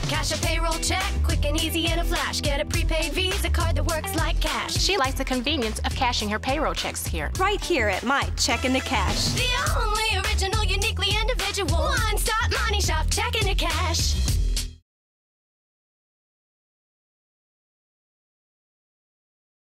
Cash a payroll check, quick and easy in a flash. Get a prepaid Visa card that works like cash. She likes the convenience of cashing her payroll checks here. Right here at my Check in the Cash. The only original you need.